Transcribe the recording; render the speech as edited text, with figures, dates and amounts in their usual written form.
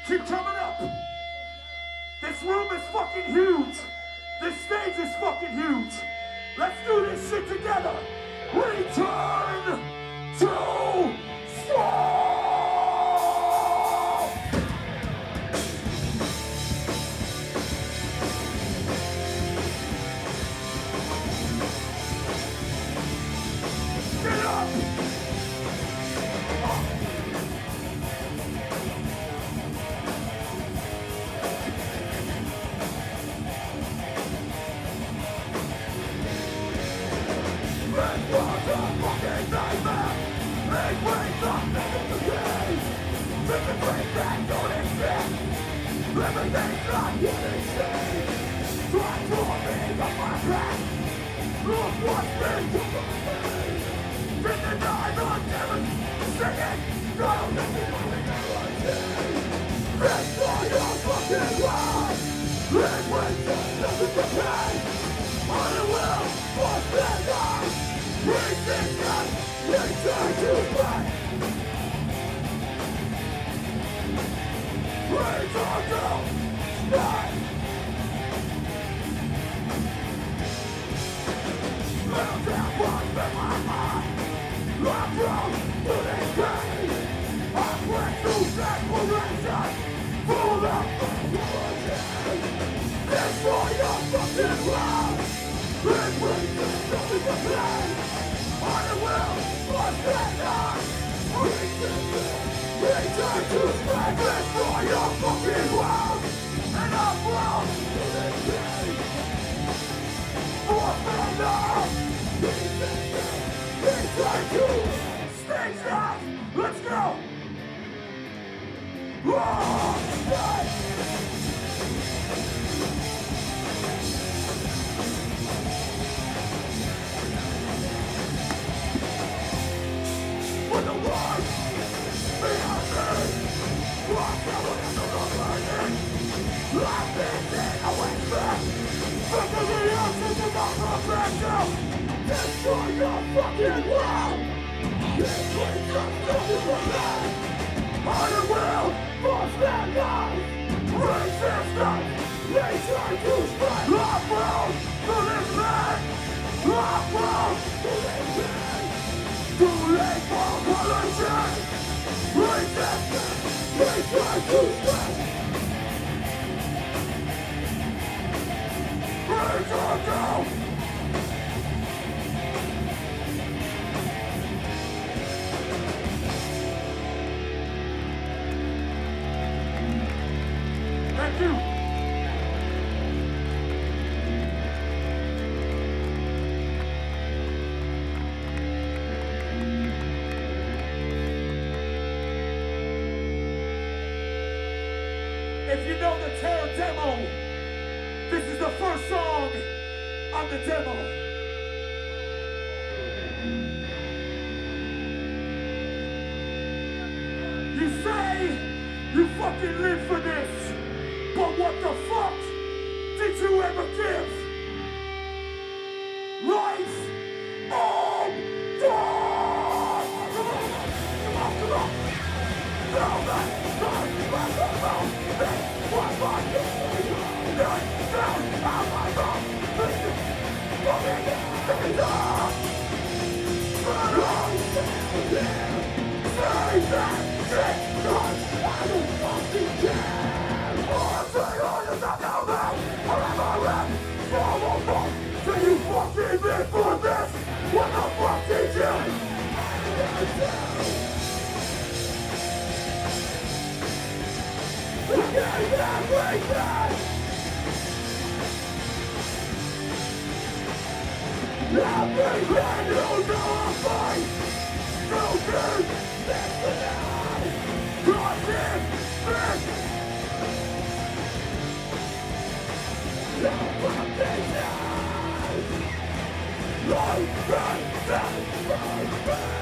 Keep coming up. This room is fucking huge. This stage is fucking huge. Let's do this shit together. Return to Stockholm. Get up. Everything's not what it seems. Transforming of my past. Look what's been to me. In the night on heaven, singing, don't let me reality. It's for your fucking life. Live with nothing to pay. On the will, force their life. Resistance, return to fight. Raise our girl, stand! Little down one in my mind. I'm drawn to this pain. I went through separation, full of confusion. It's for your fucking love. It's with nothing to play. On the will, on stand on. Resistance. Return to strength for your fucking world. And I'm proud to this day. For now, return to stage down. Let's go. For the world. I've been dead away back. Because the answers are not perfection. Destroy your fucking world. This place just doesn't relate. On the will, force their life. Resistance, return to strength. I'm proud to this man. I'm proud to this man. Too late for pollution. Resistance, return to strength. Return down. Thank you. If you know the Tamron demo, this is the first song on the demo. You say you fucking live for this, but what the fuck did you ever give? Life on God! Come on, come on! Now that this was my down out my mouth. Listen, fucking things up. But I stand there. Say that shit, 'cause I don't fucking care. I'm saying all this out now, forever rap. Follow fuck. So you fucking live for this. What the fuck did you? We gave everything. Everything you know I'm fine. So good, this tonight. Crossing this. No foundation. Life and death.